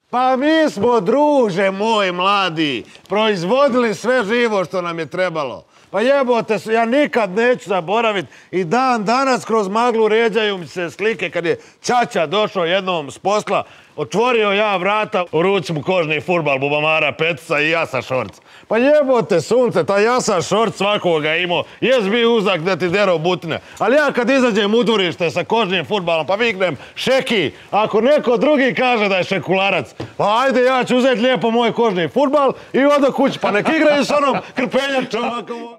Pa mi smo, druže moj mladi, proizvodili sve živo što nam je trebalo. Pa jebote, ja nikad neću zaboraviti i dan danas kroz maglu ređaju mi se slike kad je ćaća došao jednom s posla, otvorio ja vrata, u ruci mu kožni fudbal Bubamara Petica i Jasa šorc. Pa jebote sunce, taj Jasa šorc svakoga imao, jes bi uzak da ti derao butine. Ali ja kad izađem u dvorište sa kožnim fudbalom pa viknem Šeki, ako neko drugi kaže da je šekularac, pa ajde ja ću uzeti lijepo moj kožni fudbal i odo kući, pa nek igraju s onom krpenjačom.